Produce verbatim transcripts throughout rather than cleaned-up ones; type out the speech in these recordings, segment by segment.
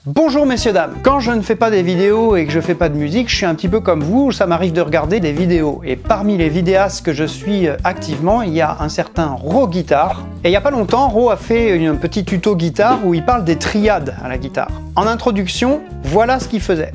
Bonjour messieurs dames, quand je ne fais pas des vidéos et que je fais pas de musique, je suis un petit peu comme vous, ça m'arrive de regarder des vidéos. Et parmi les vidéastes que je suis activement, il y a un certain Ro Guitare. Et il n'y a pas longtemps, Ro a fait un petit tuto guitare où il parle des triades à la guitare. En introduction, voilà ce qu'il faisait.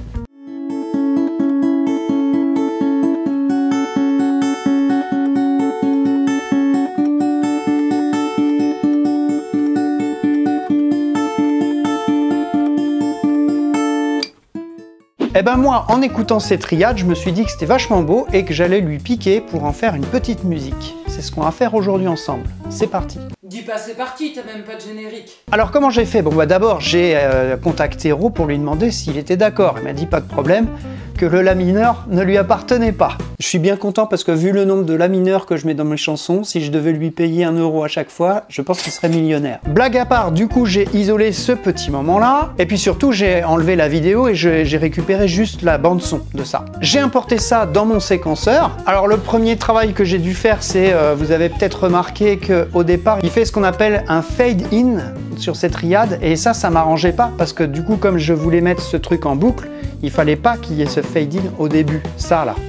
Eh ben moi, en écoutant ces triades, je me suis dit que c'était vachement beau et que j'allais lui piquer pour en faire une petite musique. C'est ce qu'on va faire aujourd'hui ensemble. C'est parti. Dis pas c'est parti, t'as même pas de générique. Alors comment j'ai fait? Bon bah d'abord j'ai euh, contacté Ro pour lui demander s'il était d'accord. Il m'a dit pas de problème, que le la mineur ne lui appartenait pas. Je suis bien content parce que vu le nombre de la mineurs que je mets dans mes chansons, si je devais lui payer un euro à chaque fois, je pense qu'il serait millionnaire. Blague à part, du coup j'ai isolé ce petit moment-là, et puis surtout j'ai enlevé la vidéo et j'ai récupéré juste la bande-son de ça. J'ai importé ça dans mon séquenceur. Alors le premier travail que j'ai dû faire, c'est, euh, vous avez peut-être remarqué qu'au départ, il fait ce qu'on appelle un fade-in sur cette triade, et ça, ça m'arrangeait pas, parce que du coup, comme je voulais mettre ce truc en boucle, il fallait pas qu'il y ait ce fade-in au début, ça là.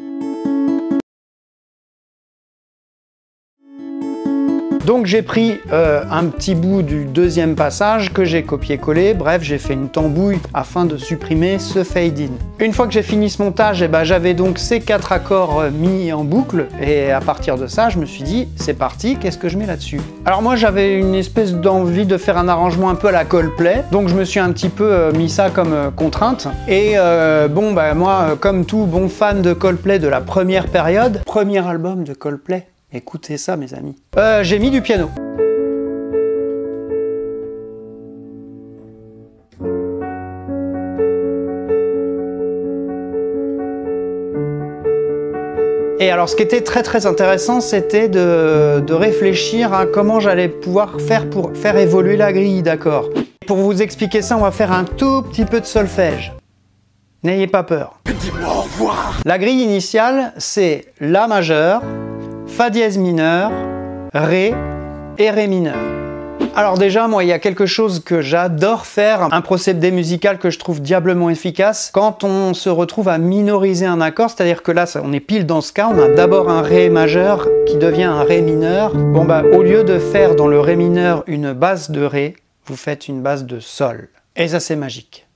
Donc j'ai pris euh, un petit bout du deuxième passage que j'ai copié-collé, bref j'ai fait une tambouille afin de supprimer ce fade-in. Une fois que j'ai fini ce montage, eh ben, j'avais donc ces quatre accords euh, mis en boucle, et à partir de ça je me suis dit c'est parti, qu'est-ce que je mets là-dessus? Alors moi j'avais une espèce d'envie de faire un arrangement un peu à la Coldplay, donc je me suis un petit peu euh, mis ça comme euh, contrainte, et euh, bon bah moi euh, comme tout bon fan de Coldplay de la première période, premier album de Coldplay, écoutez ça mes amis. Euh, j'ai mis du piano. Et alors ce qui était très très intéressant, c'était de, de réfléchir à comment j'allais pouvoir faire pour faire évoluer la grille d'accords. Pour vous expliquer ça, on va faire un tout petit peu de solfège. N'ayez pas peur. Dis-moi au revoir. La grille initiale, c'est La majeur, Fa dièse mineur, Ré et Ré mineur. Alors déjà, moi, il y a quelque chose que j'adore faire, un procédé musical que je trouve diablement efficace, quand on se retrouve à minoriser un accord, c'est-à-dire que là, on est pile dans ce cas, on a d'abord un Ré majeur qui devient un Ré mineur. Bon bah, au lieu de faire dans le Ré mineur une basse de Ré, vous faites une basse de Sol. Et ça, c'est magique.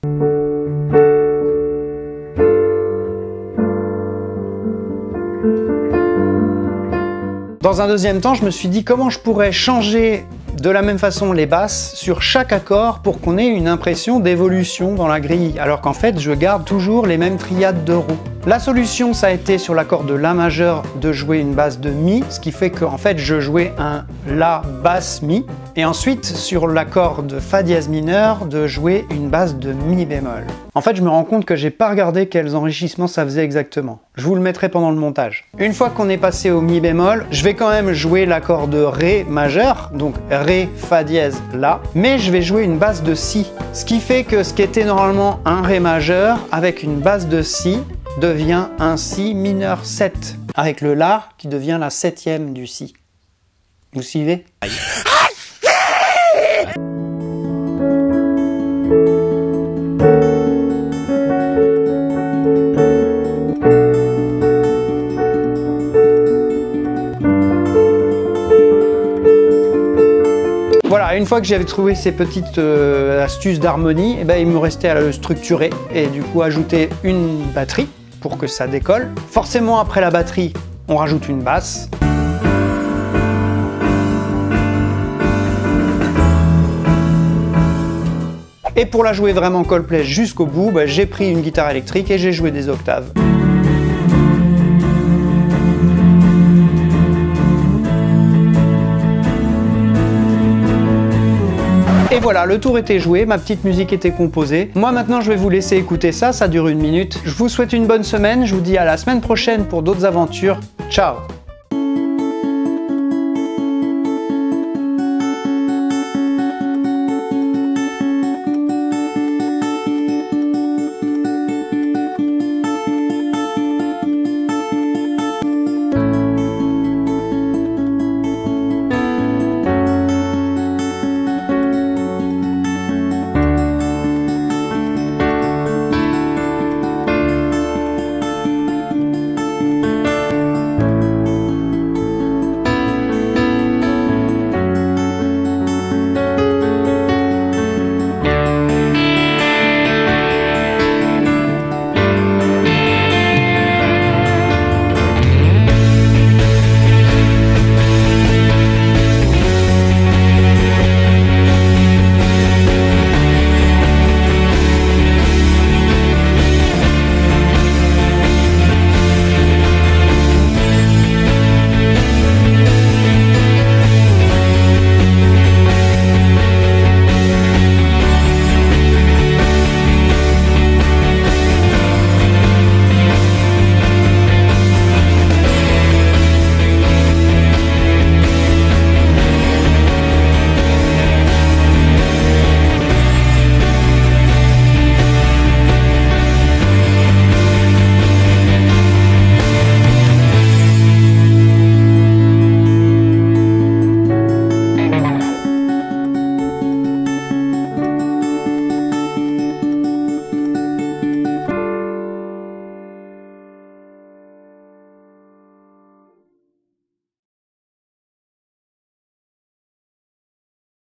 Dans un deuxième temps, je me suis dit comment je pourrais changer de la même façon les basses sur chaque accord pour qu'on ait une impression d'évolution dans la grille, alors qu'en fait je garde toujours les mêmes triades de Ro. La solution, ça a été sur l'accord de La majeur de jouer une basse de Mi, ce qui fait qu'en fait je jouais un La basse Mi, et ensuite sur l'accord de Fa dièse mineur de jouer une basse de Mi bémol. En fait je me rends compte que j'ai pas regardé quels enrichissements ça faisait exactement. Je vous le mettrai pendant le montage. Une fois qu'on est passé au Mi bémol, je vais quand même jouer l'accord de Ré majeur, donc Ré, Fa dièse, La, mais je vais jouer une basse de Si, ce qui fait que ce qui était normalement un Ré majeur avec une basse de Si devient un Si mineur sept, avec le La qui devient la septième du Si. Vous suivez? Voilà, une fois que j'avais trouvé ces petites euh, astuces d'harmonie, eh ben, il me restait à le structurer et du coup ajouter une batterie pour que ça décolle. Forcément, après la batterie, on rajoute une basse. Et pour la jouer vraiment Coldplay jusqu'au bout, bah, j'ai pris une guitare électrique et j'ai joué des octaves. Et voilà, le tour était joué, ma petite musique était composée. Moi maintenant je vais vous laisser écouter ça, ça dure une minute. Je vous souhaite une bonne semaine, je vous dis à la semaine prochaine pour d'autres aventures. Ciao!